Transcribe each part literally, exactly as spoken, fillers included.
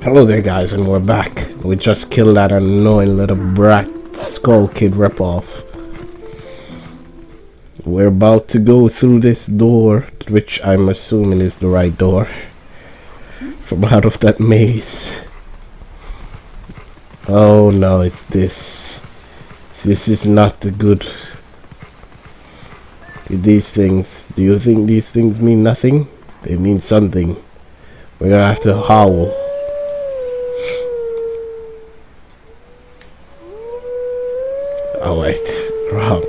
Hello there guys, and we're back. We just killed that annoying little brat Skull Kid ripoff. We're about to go through this door, which I'm assuming is the right door, from out of that maze. Oh no, it's this. This is not the good. These things, do you think these things mean nothing? They mean something. We're gonna have to howl. Oh wait, wrong.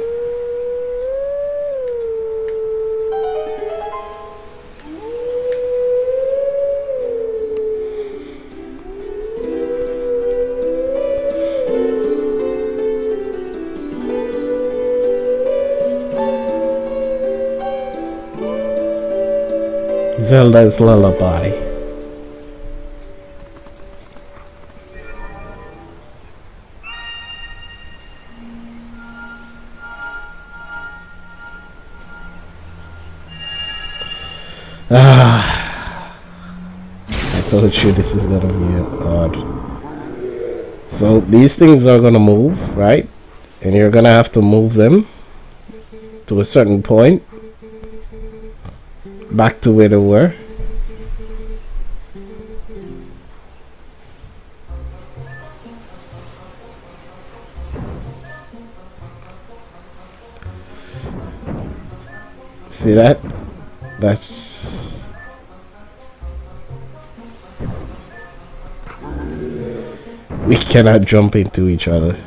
Zelda's Lullaby. Ah, I told you this is gonna be odd. So these things are gonna move, right? And you're gonna have to move them to a certain point, back to where they were. See that? That's we cannot jump into each other.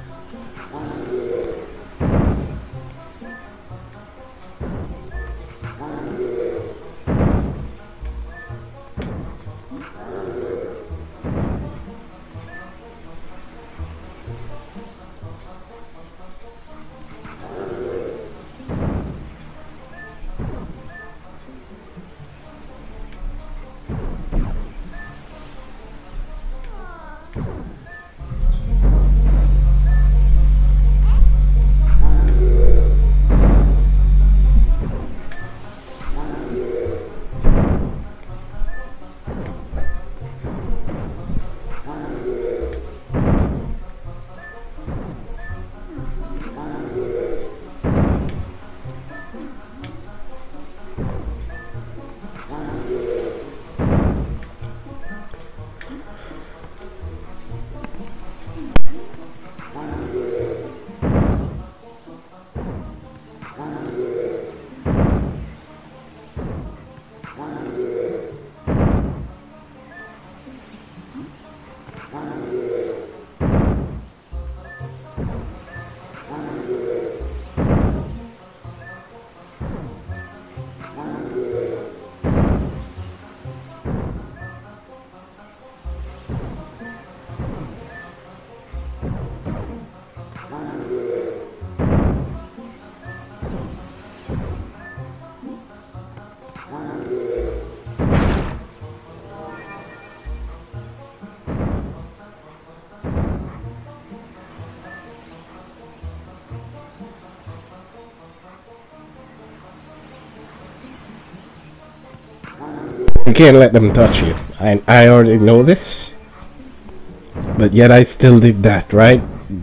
You can't let them touch you. I I already know this, but yet I still did that, right?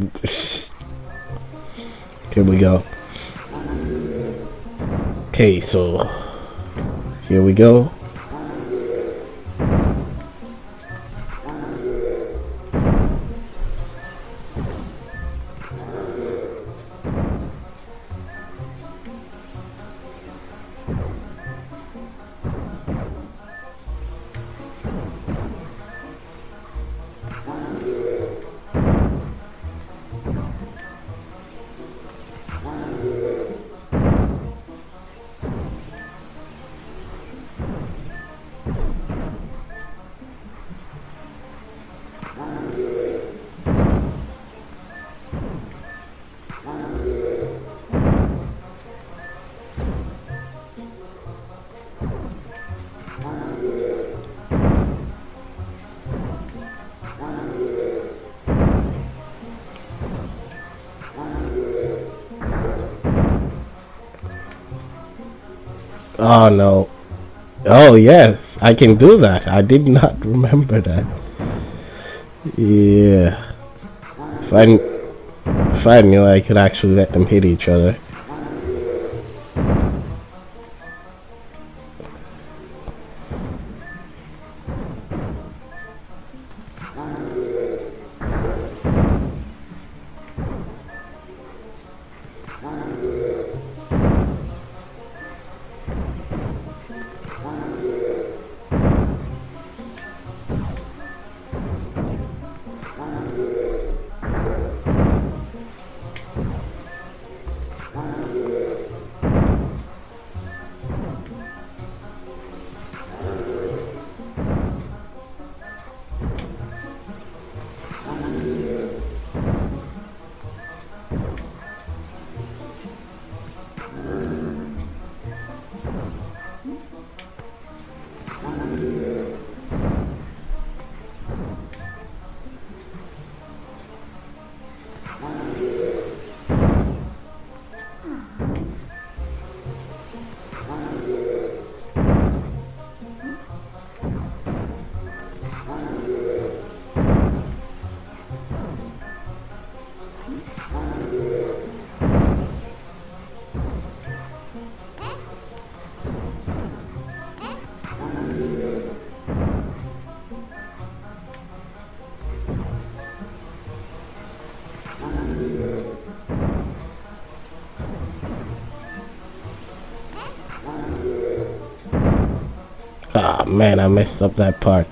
Here we go. Okay, so here we go. Oh no. Oh yes, I can do that. I did not remember that. Yeah. If I, if I knew I could actually let them hit each other. Ah, man, I messed up that part.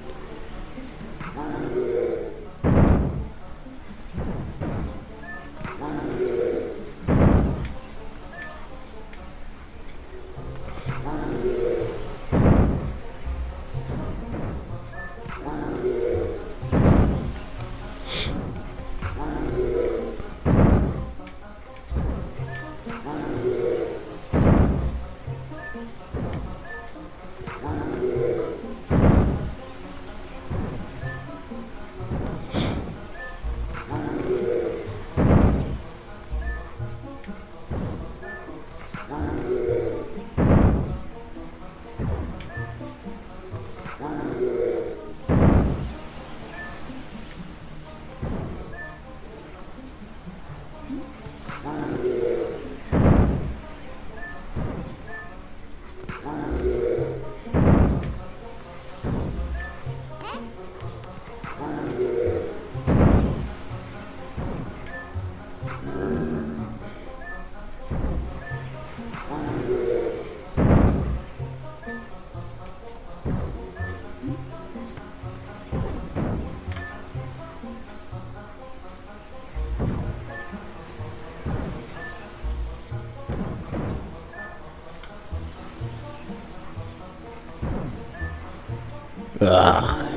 Ah.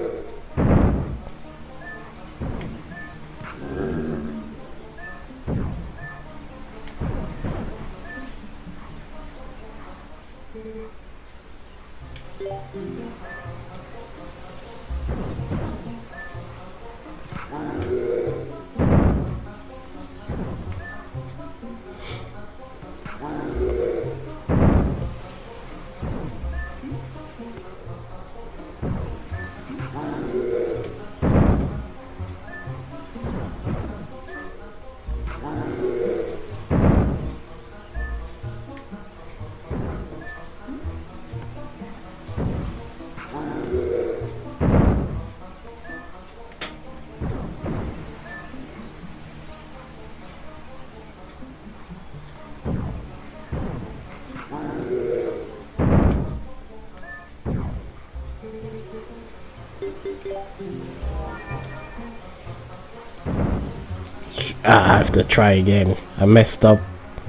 Ah, I have to try again. I messed up.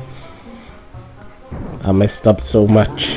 I messed up so much.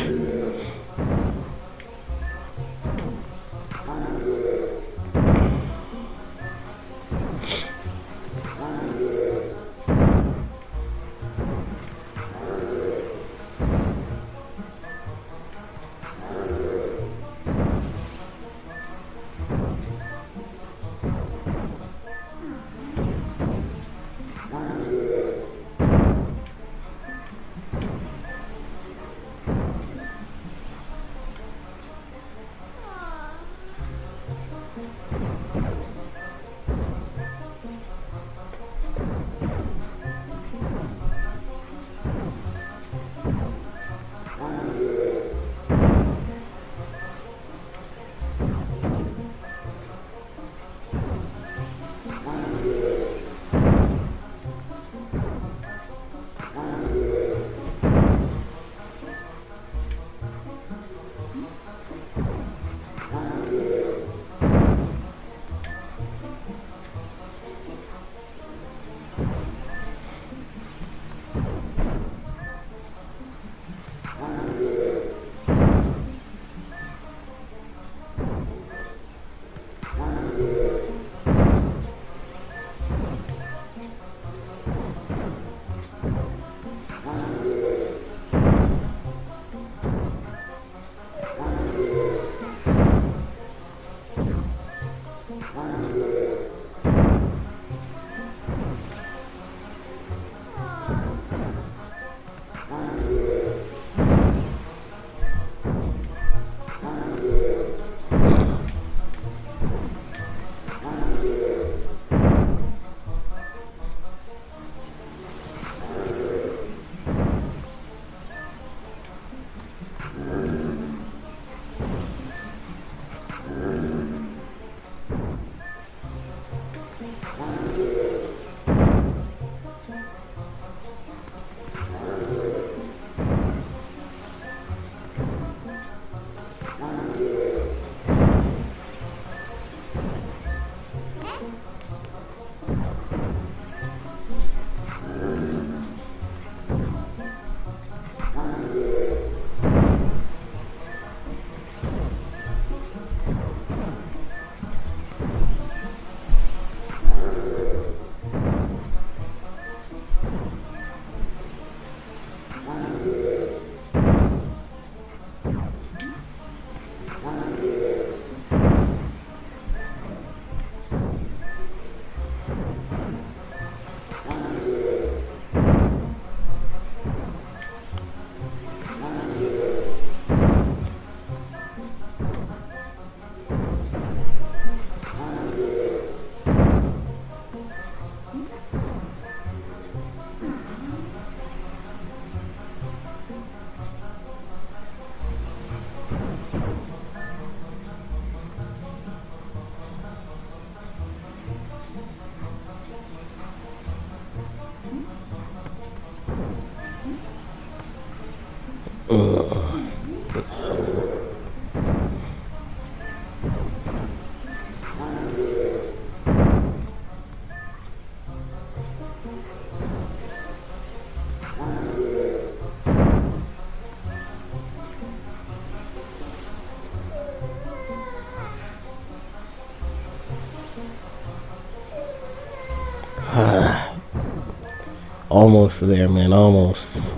Almost there, man. Almost.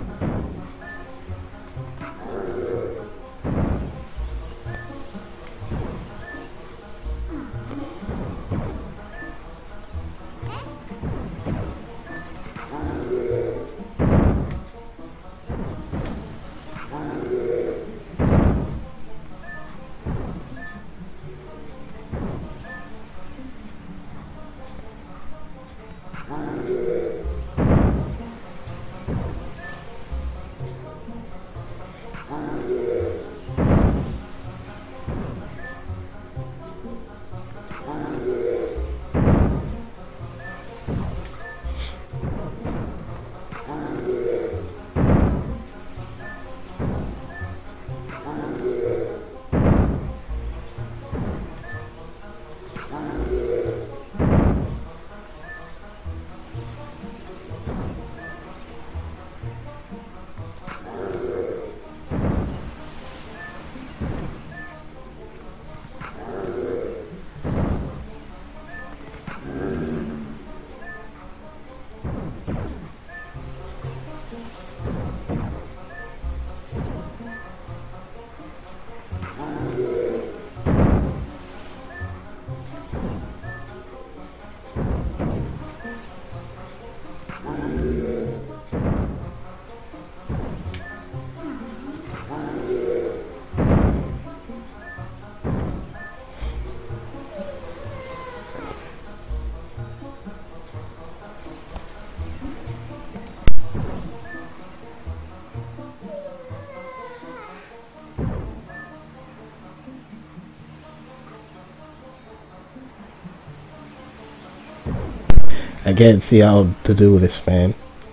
I can't see how to do this, man.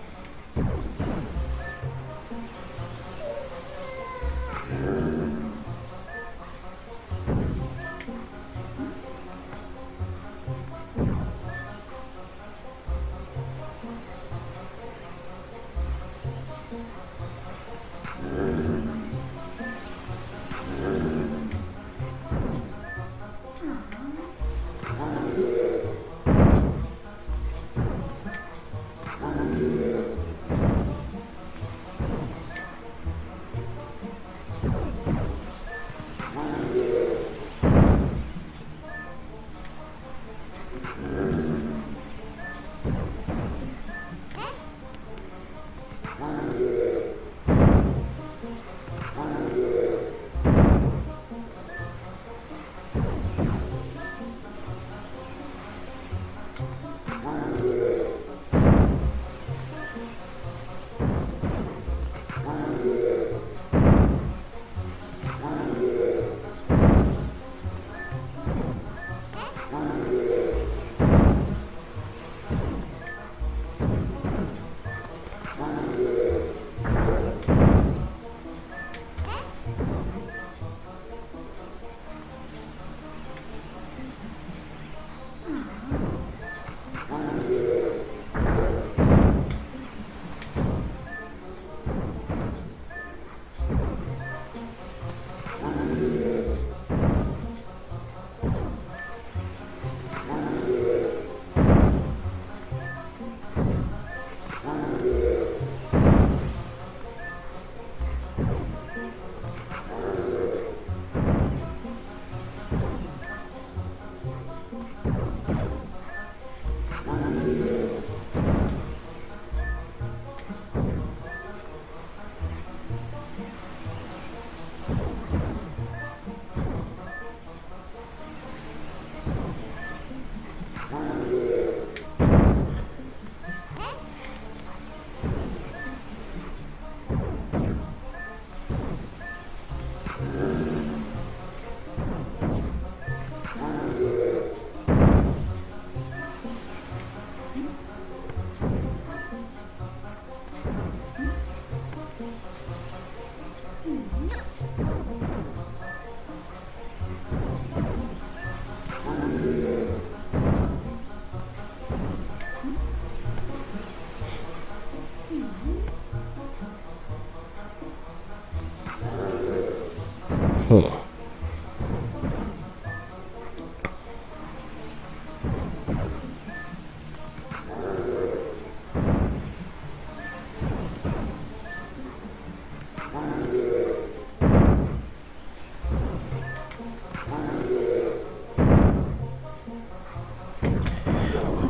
Hmm.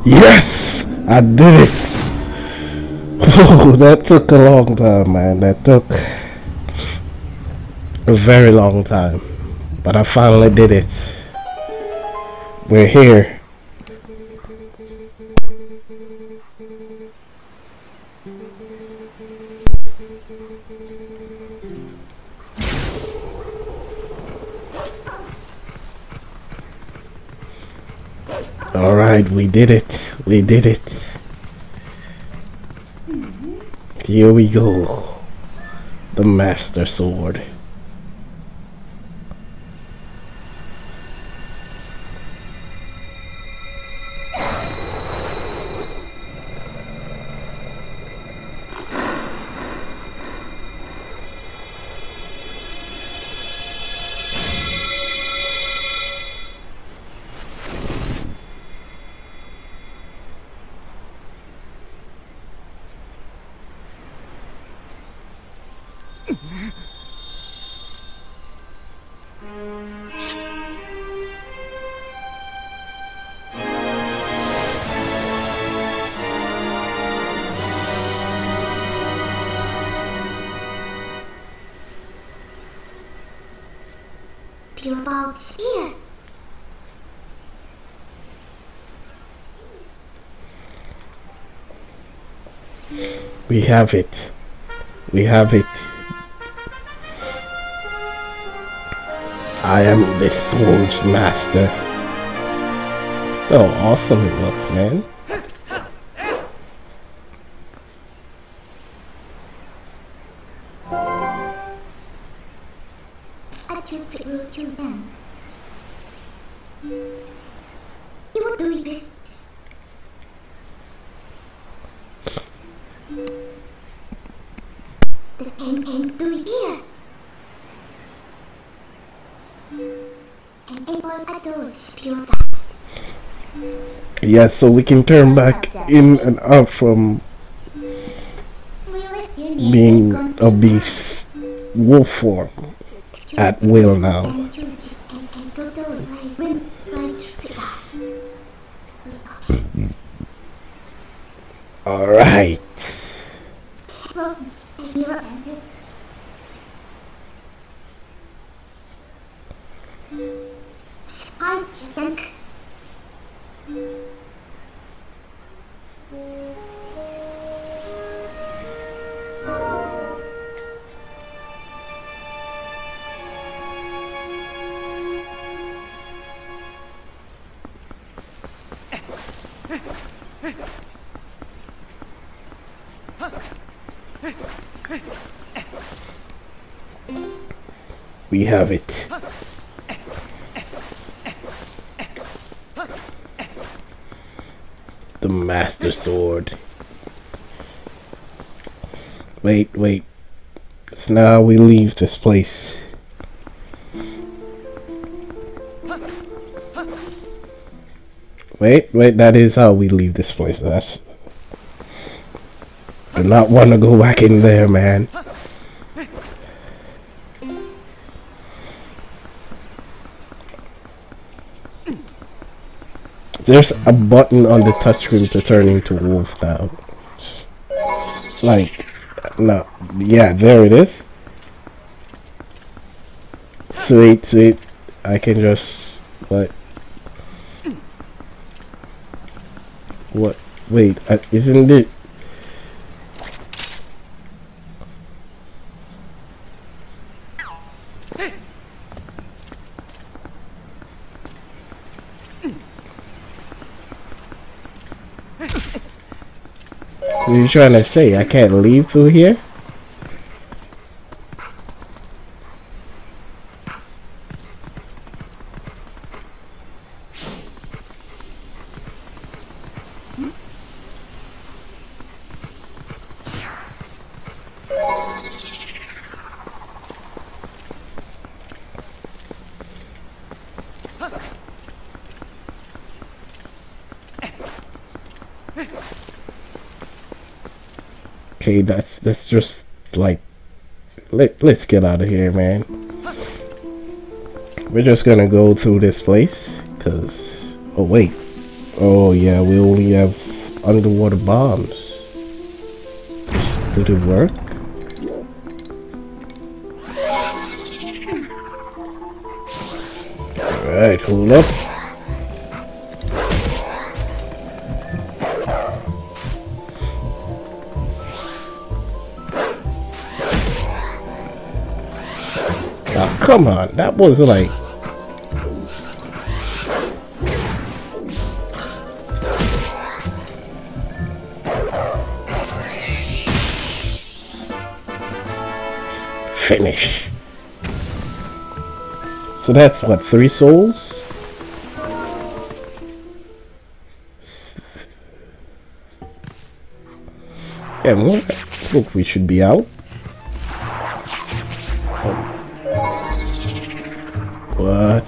Yes! I did it! Oh, that took a long time, man. That took a very long time. But I finally did it. We're here. Alright, we did it. We did it. Here we go. The Master Sword. About here. We have it. We have it. I am the sword's master. Oh, awesome it looks, man. Yeah, so we can turn back in and out from being a beast wolf form at will now. All right. We have it. The Master Sword. Wait, wait. So now we leave this place. Wait, wait, that is how we leave this place. That's... I do not want to go back in there, man. There's a button on the touchscreen to turn into wolf now. Like, no, yeah, there it is. Sweet, sweet. I can just, what? What? Wait, uh, isn't it? What are you trying to say? I can't leave through here? Okay, that's that's just like let let's get out of here, man. We're just gonna go through this place, cause oh wait, Oh yeah, we only have underwater bombs. Did it work? Alright, hold up. Oh, come on, that was like... Finish. So that's what, three souls? Yeah, well, I think we should be out. What?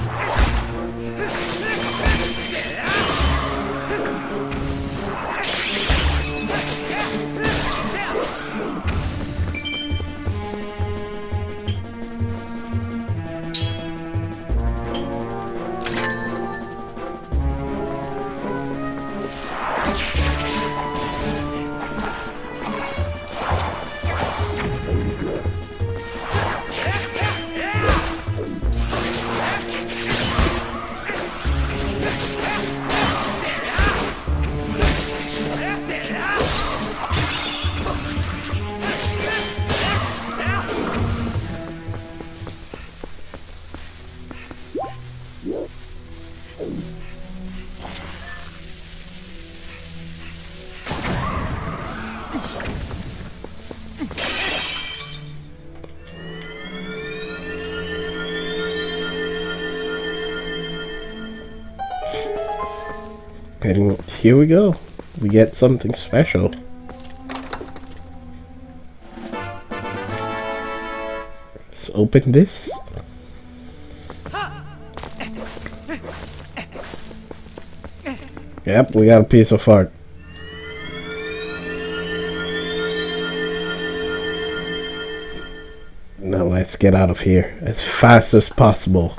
And here we go. We get something special. Let's open this. Yep, we got a piece of art. Now let's get out of here as fast as possible.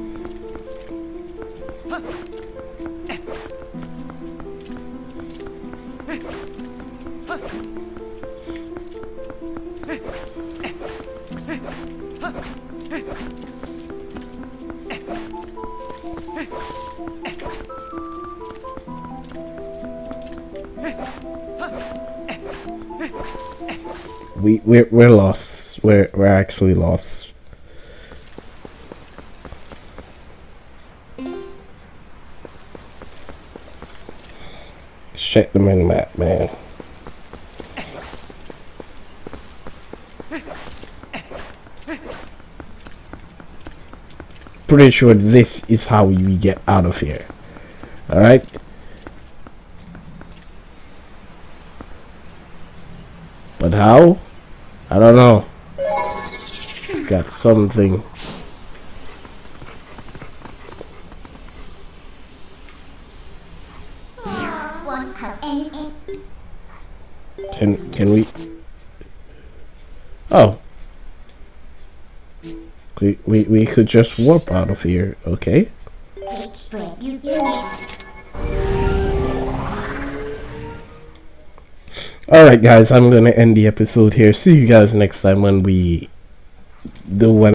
We we're we're lost. We're we're actually lost. Check the minimap, man. Pretty sure this is how we get out of here. All right. But how? I don't know. It's got something. Can can we? Oh, we we we could just warp out of here. Okay. Alright guys, I'm gonna end the episode here. See you guys next time when we do what